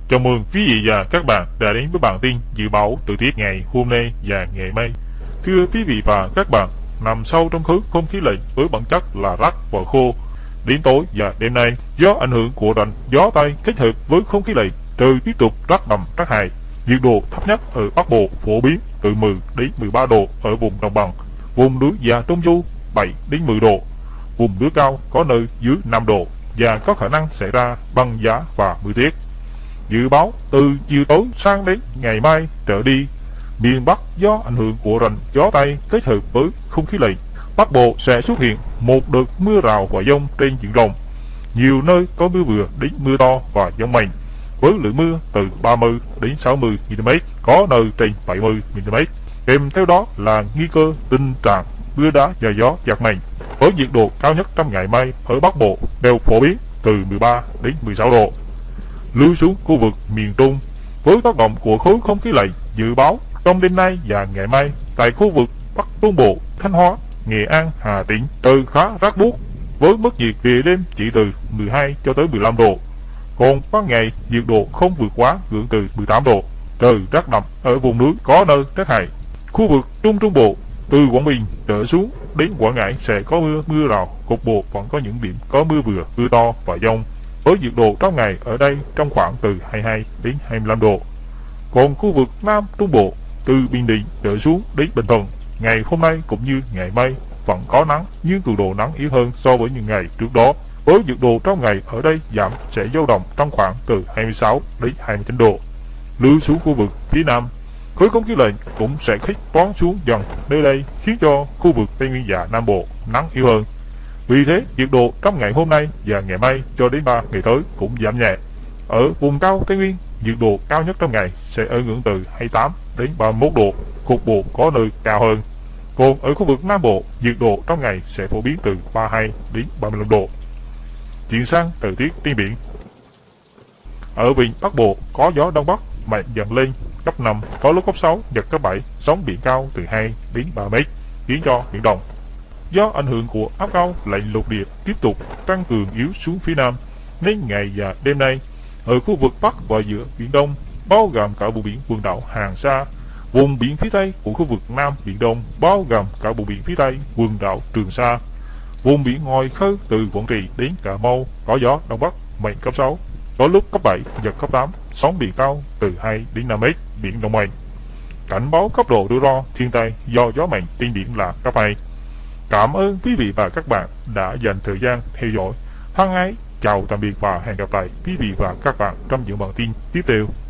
Chào mừng quý vị và các bạn đã đến với bản tin dự báo thời tiết ngày hôm nay và ngày mai. Thưa quý vị và các bạn, nằm sâu trong khối không khí lạnh với bản chất là rác và khô. Đến tối và đêm nay, do ảnh hưởng của rãnh gió Tây kết hợp với không khí lạnh, trời tiếp tục rét đậm rét hại. Nhiệt độ thấp nhất ở Bắc Bộ phổ biến từ 10 đến 13 độ ở vùng đồng bằng, vùng núi và Trung Du 7 đến 10 độ, vùng núi cao có nơi dưới 5 độ và có khả năng xảy ra băng giá và mưa tuyết. Dự báo từ chiều tối sang đến ngày mai trở đi, miền Bắc do ảnh hưởng của rãnh gió Tây kết hợp với không khí lạnh, Bắc Bộ sẽ xuất hiện một đợt mưa rào và dông trên diện rộng. Nhiều nơi có mưa vừa đến mưa to và dông mạnh, với lượng mưa từ 30 đến 60 mm, có nơi trên 70 mm. Kèm theo đó là nguy cơ tình trạng mưa đá và gió giật mạnh. Với nhiệt độ cao nhất trong ngày mai ở Bắc Bộ đều phổ biến từ 13 đến 16 độ. Lưu xuống khu vực miền Trung, với tác động của khối không khí lạnh, dự báo trong đêm nay và ngày mai tại khu vực Bắc Trung Bộ, Thanh Hóa, Nghệ An, Hà Tĩnh trời khá rét buốt, với mức nhiệt về đêm chỉ từ 12 cho tới 15 độ, còn ban ngày nhiệt độ không vượt quá ngưỡng từ 18 độ. Trời rét đậm ở vùng núi có nơi rét hại. Khu vực Trung Trung Bộ từ Quảng Bình trở xuống đến Quảng Ngãi sẽ có mưa rào, cục bộ vẫn có những điểm có mưa vừa, mưa to và dông, với nhiệt độ trong ngày ở đây trong khoảng từ 22 đến 25 độ. Còn khu vực Nam Trung Bộ từ Bình Định trở xuống đến Bình Thuận, ngày hôm nay cũng như ngày mai vẫn có nắng nhưng cường độ nắng yếu hơn so với những ngày trước đó, với nhiệt độ trong ngày ở đây giảm sẽ dao động trong khoảng từ 26 đến 29 độ. Lưu xuống khu vực phía Nam, khối không khí lạnh cũng sẽ khuếch tán xuống dần nơi đây, khiến cho khu vực Tây Nguyên và Nam Bộ nắng yếu hơn. Vì thế, nhiệt độ trong ngày hôm nay và ngày mai cho đến 3 ngày tới cũng giảm nhẹ. Ở vùng cao Tây Nguyên, nhiệt độ cao nhất trong ngày sẽ ở ngưỡng từ 28 đến 31 độ, cục bộ có nơi cao hơn. Còn ở khu vực Nam Bộ, nhiệt độ trong ngày sẽ phổ biến từ 32 đến 35 độ. Chuyển sang thời tiết trên biển. Ở vịnh Bắc Bộ có gió Đông Bắc mạnh dần lên cấp 5, có lúc cấp 6, giật cấp 7, sóng biển cao từ 2 đến 3 mét, khiến cho biển động. Do ảnh hưởng của áp cao lạnh lục địa tiếp tục tăng cường yếu xuống phía Nam, nên ngày và đêm nay ở khu vực Bắc và giữa Biển Đông, bao gồm cả vùng biển quần đảo Hoàng Sa, vùng biển phía Tây của khu vực Nam Biển Đông, bao gồm cả vùng biển phía Tây quần đảo Trường Sa, vùng biển ngoài khơi từ Quảng Trị đến Cà Mau có gió Đông Bắc mạnh cấp 6, có lúc cấp 7, giật cấp 8, sóng biển cao từ 2 đến 5 mét, biển động mạnh. Cảnh báo cấp độ rủi ro thiên tai do gió mạnh trên biển là cấp 2. Cảm ơn quý vị và các bạn đã dành thời gian theo dõi. Thân ái, chào tạm biệt và hẹn gặp lại quý vị và các bạn trong những bản tin tiếp theo.